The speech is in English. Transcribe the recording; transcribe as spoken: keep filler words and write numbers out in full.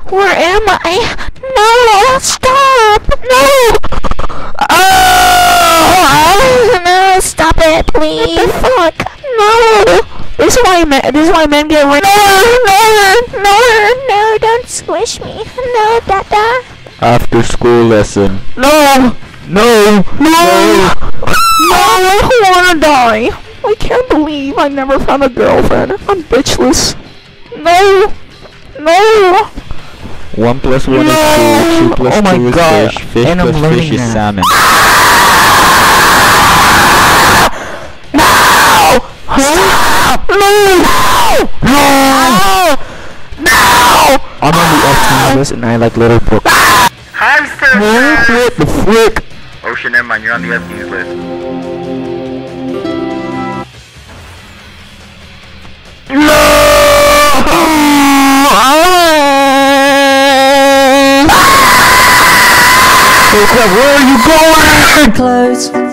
Where am I? No! Stop! No! Oh! No! Stop it, please! What the fuck? No! This is why men. This is why men get rid. No! No! No! No! Don't squish me! No, Dada! After school lesson. No! No! No! No! I wanna die! I can't believe I never found a girlfriend. I'm bitchless. No! No! One plus one No! is two. Two plus Oh my two is God. fish. Fish And I'm plus learning fish is that. salmon. No! Stop! No! No! No! I'm on the F T list and I like little books. Hi, sir. What the frick? Oh shit, never mind. You're on the F T's list. No! Where are you going? Close.